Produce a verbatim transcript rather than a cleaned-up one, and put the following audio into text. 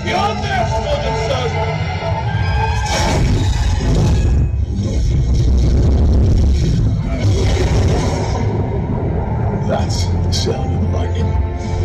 Beyond there, Snowden son! That's the sound of lightning.